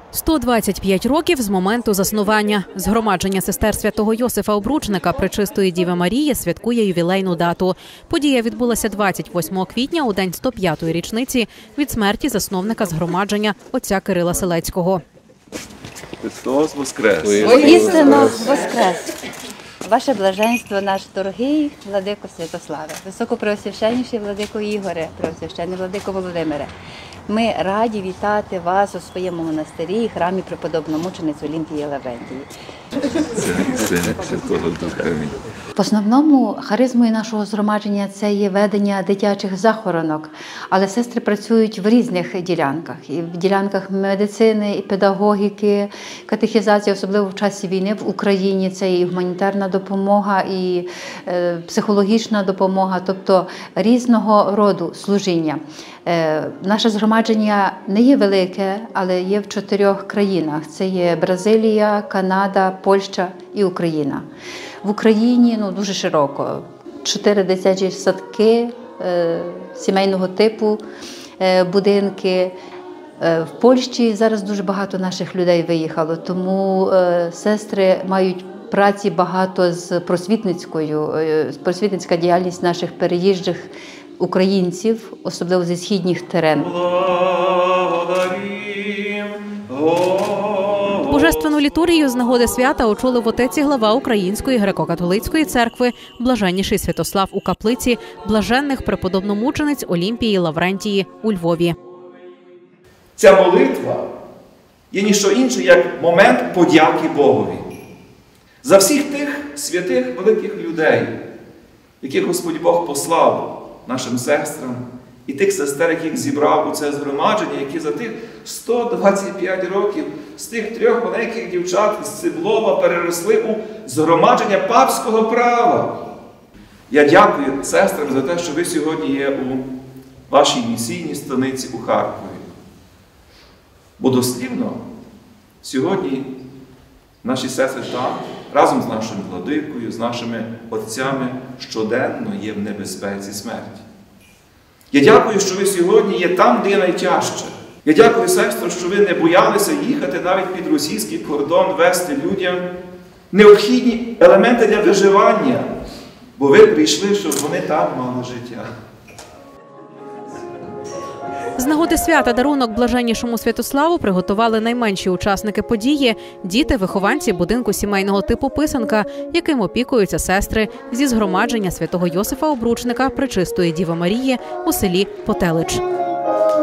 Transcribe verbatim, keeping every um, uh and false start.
сто двадцять п'ять років з моменту заснування. Згромадження сестер святого Йосифа Обручника Пречистої Діви Марії святкує ювілейну дату. Подія відбулася двадцять восьмого квітня у день сто п'ятої річниці від смерті засновника згромадження отця Кирила Селецького. Христос Воскрес! Воістину Воскрес! Ваше блаженство, наш дорогий владико Святославе, високопреосвященніший владико Ігоре, преосвященний владико Володимире, ми раді вітати вас у своєму монастирі і храмі преподобномучениць Олімпії Лаврентії. В основному харизмою нашого згромадження це є ведення дитячих захоронок, але сестри працюють в різних ділянках. І в ділянках медицини, і педагогіки, катехізації, особливо в часі війни в Україні. Це і гуманітарна допомога, і е, психологічна допомога, тобто різного роду служіння. Е, наше згромадження не є велике, але є в чотирьох країнах. Це є Бразилія, Канада, Польща і Україна. В Україні ну, дуже широко. Чотири дитячі садки е, сімейного типу, е, будинки. Е, в Польщі зараз дуже багато наших людей виїхало, тому е, сестри мають праці багато з просвітницькою, е, просвітницька діяльність наших переїжджих українців, особливо зі східних теренів. Божественну літургію з нагоди свята очолив отець і глава Української греко-католицької церкви блаженніший Святослав у каплиці блаженних преподобномучениць Олімпії Лаврентії у Львові. Ця молитва є ніщо інше, як момент подяки Богові за всіх тих святих великих людей, яких Господь Бог послав нашим сестрам, і тих сестер, яких зібрав у це згромадження, які за тих сто двадцять п'ять років з тих трьох маленьких дівчат з Циблова переросли у згромадження папського права. Я дякую сестрам за те, що ви сьогодні є у вашій місійній станиці у Харкові. Бо дослівно сьогодні наші сестри там, разом з нашим владикою, з нашими отцями, щоденно є в небезпеці смерті. Я дякую, що ви сьогодні є там, де найтяжче. Я дякую, сестро, що ви не боялися їхати навіть під російський кордон, вести людям необхідні елементи для виживання, бо ви прийшли, щоб вони там мали життя. З нагоди свята дарунок блаженнішому Святославу приготували найменші учасники події – діти-вихованці будинку сімейного типу «Писанка», яким опікуються сестри зі згромадження святого Йосифа Обручника Пречистої Діви Марії у селі Потелич.